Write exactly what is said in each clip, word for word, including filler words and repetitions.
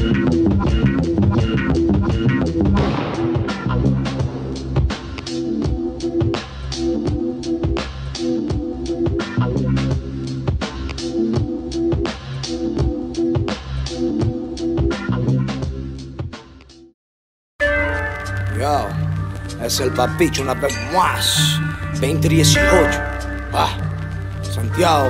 Yo, es el papicho una vez más. veinte dieciocho. Ah, Santiago.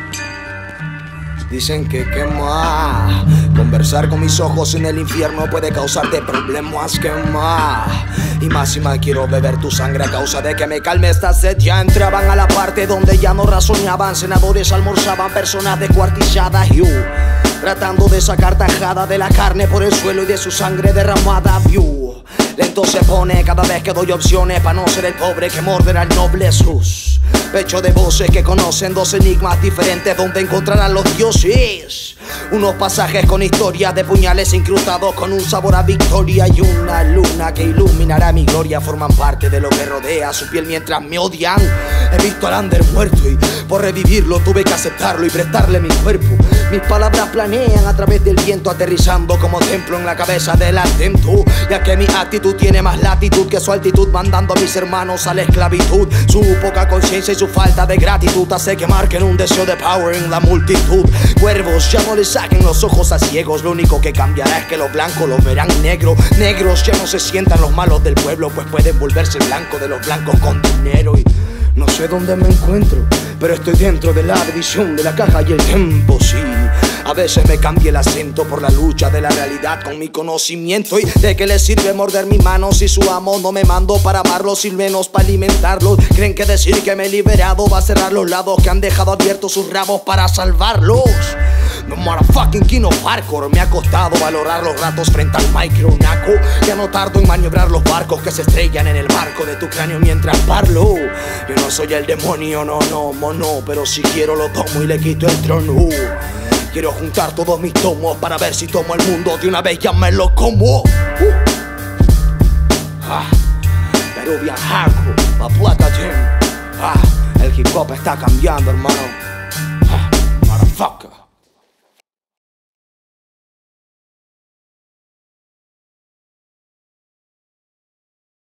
Dicen que qué más. Conversar con mis ojos en el infierno puede causarte problemas que más. Y más y más quiero beber tu sangre a causa de que me calme esta sed. Ya entraban a la parte donde ya no razonaban. Senadores almorzaban, personas descuartizadas. You, tratando de sacar tajada de la carne por el suelo y de su sangre derramada. You, lento se pone cada vez que doy opciones para no ser el pobre que morderá al noble sus. Pecho de voces que conocen dos enigmas diferentes donde encontrarán los dioses. Unos pasajes con historias de puñales incrustados con un sabor a victoria. Y una luna que iluminará mi gloria forman parte de lo que rodea su piel mientras me odian. He visto al Ander muerto y por revivirlo tuve que aceptarlo y prestarle mi cuerpo. Mis palabras planean a través del viento aterrizando como templo en la cabeza del atento. Ya que mi actitud tiene más latitud que su altitud mandando a mis hermanos a la esclavitud. Su poca conciencia y su falta de gratitud hace que marquen un deseo de power en la multitud. Cuervos ya no les saquen los ojos a ciegos. Lo único que cambiará es que los blancos los verán negro. Negros ya no se sientan los malos del pueblo, pues pueden volverse blanco de los blancos con dinero. Y no sé dónde me encuentro, pero estoy dentro de la división de la caja y el tiempo, sí. A veces me cambia el acento por la lucha de la realidad con mi conocimiento. ¿Y de qué les sirve morder mi mano si su amo no me mandó para amarlos y menos para alimentarlos? ¿Creen que decir que me he liberado va a cerrar los lados que han dejado abiertos sus rabos para salvarlos? No motherfucking king of hardcore. Me ha costado valorar los ratos frente al micro naco. Ya no tardo en maniobrar los barcos que se estrellan en el barco de tu cráneo mientras parlo. Yo no soy el demonio, no, no, mono, pero si quiero lo tomo y le quito el trono. Quiero juntar todos mis tomos para ver si tomo el mundo de una vez, ya me lo como. uh. ah, Pero bien hardcore, la plata, Jim. ah, El hip hop está cambiando, hermano.